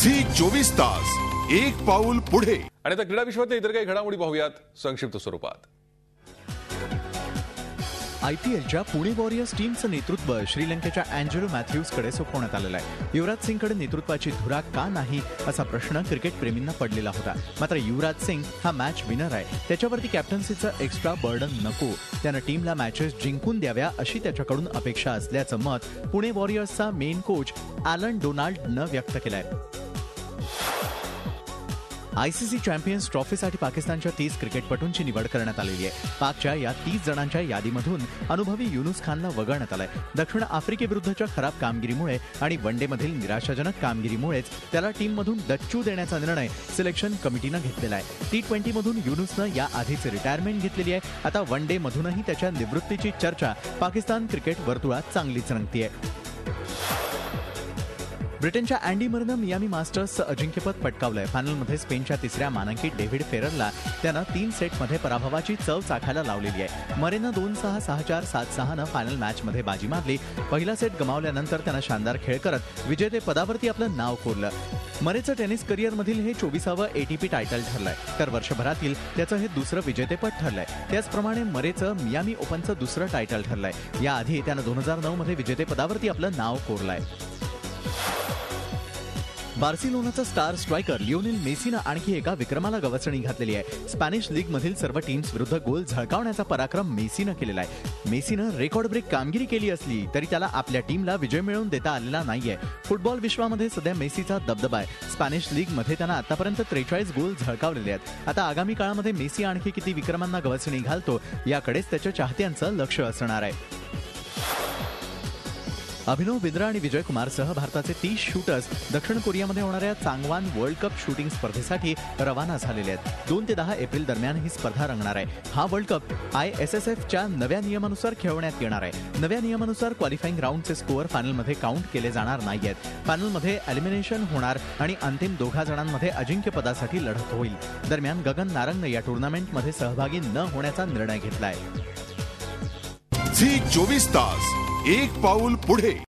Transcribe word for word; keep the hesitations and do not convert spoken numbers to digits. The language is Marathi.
झी चोवीस तास एक पाऊल पुढे. आणि आता क्रीडा विश्वातल्या इतर काही घडामोडी पाहूयात संक्षिप्त स्वरूपात. आयपीएलच्या पुणे वॉरियर्स टीमचं नेतृत्व श्रीलंकेच्या अँजेलो मॅथ्यूजकडे सोपवण्यात आलेलं आहे. युवराज सिंगकडे नेतृत्वाची धुरा का नाही असा प्रश्न क्रिकेट प्रेमींना पडलेला होता. मात्र युवराज सिंग हा मॅच विनर आहे, त्याच्यावरती कॅप्टन्सीचं एक्स्ट्रा बर्डन नको, त्यानं टीमला मॅचेस जिंकून द्याव्या अशी त्याच्याकडून अपेक्षा असल्याचं मत पुणे वॉरियर्सचा मेन कोच ॲलन डोनाल्डनं व्यक्त केलंय. आयसीसी चॅम्पियन्स ट्रॉफीसाठी पाकिस्तानच्या तीस क्रिकेटपटूंची निवड करण्यात आलेली आहे. पाकच्या या तीस जणांच्या यादीमधून अनुभवी युनुस खानला वगळण्यात आलंय. दक्षिण आफ्रिकेविरुद्धच्या खराब कामगिरीमुळे आणि वनडेमधील निराशाजनक कामगिरीमुळेच त्याला टीममधून डच्चू देण्याचा निर्णय सिलेक्शन कमिटीनं घेतलेला आहे. टी ट्वेंटीमधून युनुसनं या आधीच रिटायरमेंट घेतलेली आहे. आता वन डे मधूनही त्याच्या निवृत्तीची चर्चा पाकिस्तान क्रिकेट वर्तुळात चांगलीच रंगतीये. ब्रिटनच्या अँडी मरेनं मियामी मास्टर्सचं अजिंक्यपद पटकावलंय. फायनलमध्ये स्पेनच्या तिसऱ्या मानांकित डेव्हिड फेररला त्यानं तीन सेटमध्ये पराभवाची चव चाखायला लावलेली आहे. मरेनं दोन सहा सहा चार सात सहानं फायनल मॅचमध्ये बाजी मारली. पहिला सेट गमावल्यानंतर त्यानं शानदार खेळ करत विजेतेपदावरती आपलं नाव कोरलं. मरेचं टेनिस करिअरमधील हे चोवीसावं एटीपी टायटल ठरलंय, तर वर्षभरातील त्याचं हे दुसरं विजेतेपद ठरलंय. त्याचप्रमाणे मरेचं मियामी ओपनचं दुसरं टायटल ठरलंय. याआधी त्यानं दोन हजार नऊ मध्ये विजेतेपदावरती आपलं नाव कोरलंय. बार्सिलोनाचा स्टार स्ट्रायकर लिओनेल मेसीनं आणखी एका विक्रमाला गवसणी घातलेली आहे. स्पॅनिश लीगमधील सर्व टीम्स विरुद्ध गोल झळकावण्याचा पराक्रम मेसीनं केलेला आहे. मेसीनं रेकॉर्ड ब्रेक कामगिरी केली असली तरी त्याला आपल्या टीमला विजय मिळवून देता आलेला नाहीये. फुटबॉल विश्वामध्ये सध्या मेसीचा दबदबा आहे. स्पॅनिश लीगमध्ये त्यानं आतापर्यंत त्रेचाळीस गोल झळकावलेले आहेत. आता आगामी काळामध्ये मेसी आणखी किती विक्रमांना गवसणी घालतो याकडेच त्याच्या चाहत्यांचं लक्ष असणार आहे. अभिनव बिंद्रा आणि विजय कुमारसह भारताचे तीस शूटर्स दक्षिण कोरियामध्ये होणाऱ्या चांगवान वर्ल्ड कप शूटिंग स्पर्धेसाठी रवाना झालेले आहेत. दोन ते दहा एप्रिल दरम्यान ही स्पर्धा रंगणार आहे. हा world cup I S S एफच्या नव्या नियमानुसार खेळवण्यात येणार आहे. नव्या नियमानुसार क्वालिफाईंग राऊंडचे स्कोअर फायनलमध्ये काउंट केले जाणार नाहीयेत. फायनलमध्ये एलिमिनेशन होणार आणि अंतिम दोघा जणांमध्ये अजिंक्यपदासाठी लढत होईल. दरम्यान गगन नारंगनं या टुर्नामेंटमध्ये सहभागी न होण्याचा निर्णय घेतलाय. झी चोवीस तास एक पाऊल पुढे.